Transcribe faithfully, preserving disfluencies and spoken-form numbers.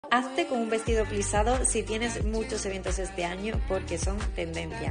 Hazte con un vestido plisado si tienes muchos eventos este año porque son tendencia.